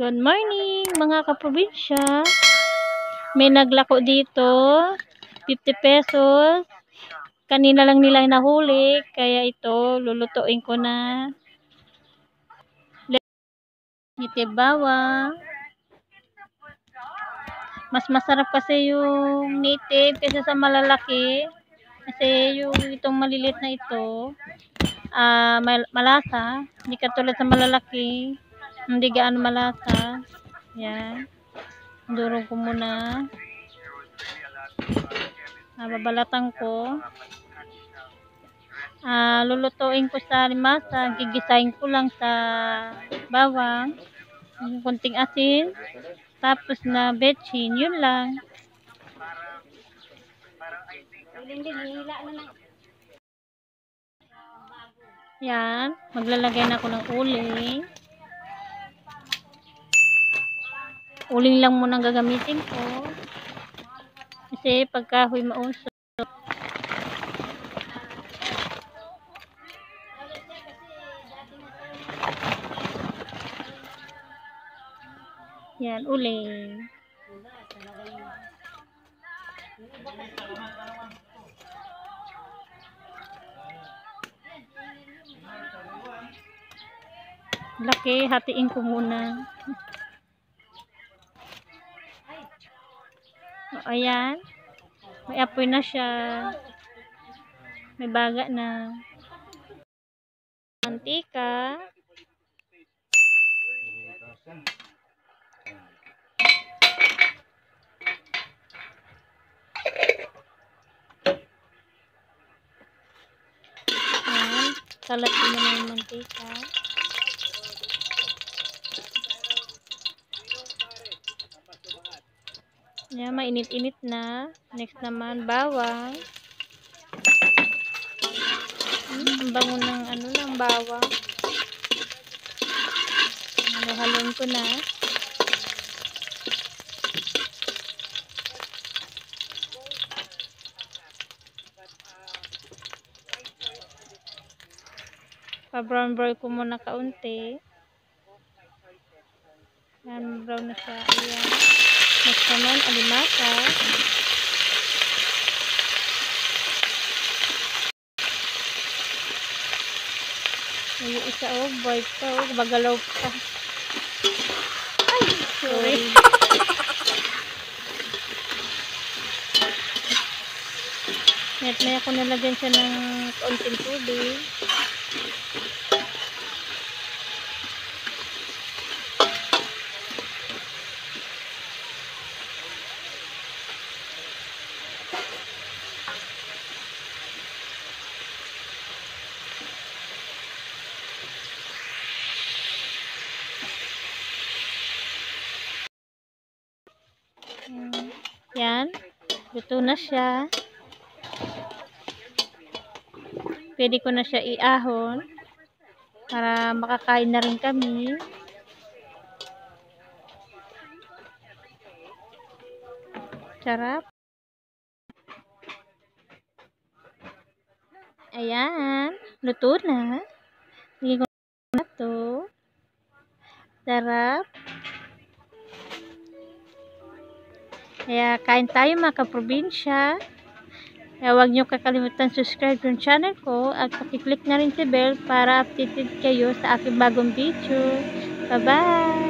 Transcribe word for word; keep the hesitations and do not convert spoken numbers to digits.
Good morning mga kaprobinsya. May naglako dito, fifty pesos. Kanina lang nila nahuli, kaya ito lulutuin ko na. Ngiti bawang. Mas masarap kasi yung native kaysa sa malalaki. Kasi yung itong malilit na ito, ah uh, malasa, hindi katulad sa malalaki. Hindi gaano malasa. Yan. Durog ko muna. Ah, babalatan ko. Ah, lulutuin ko sa limasa. Gigisahin ko lang sa bawang. Kunting asin. Tapos na betchin. Yun lang. Yan. Maglalagay na ako ng uling. Uling lang muna gagamitin ko. Kasi pagkahoy mauso. Yan, uling. Laki, hatiin ko muna. O, ayan. May apoy na siya. May baga na. Mantika. Ayan. Salat ko na yung mantika. Ayan, mainit-init na. Next naman, bawang. Hmm, ang bango ng ano lang, bawang. Halo-haloin ko na. Pa-brown-brown ko muna kaunti. Ayan, brown na siya. Ayan. Next naman, alimasa. Yung isa, oh, bright pa, oh, bagalaw pa. Ay, sorry. Net may ako nalagyan siya ng kaunting tubig. Yan, luto na siya. Pwede ko na siya iahon para makakain na rin kami. Sarap. Ayan, luto na. Hindi ko na to. Sarap. Kaya kain tayo mga kaprobinsya. Kaya huwag nyo kakalimutan subscribe yung channel ko at pakiclick na rin si bell para updated kayo sa aking bagong video. Bye bye!